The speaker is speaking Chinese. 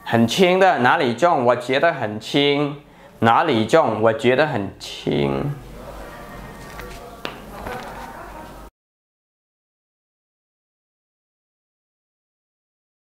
很轻的，哪里重？我觉得很轻。哪里重？我觉得很轻。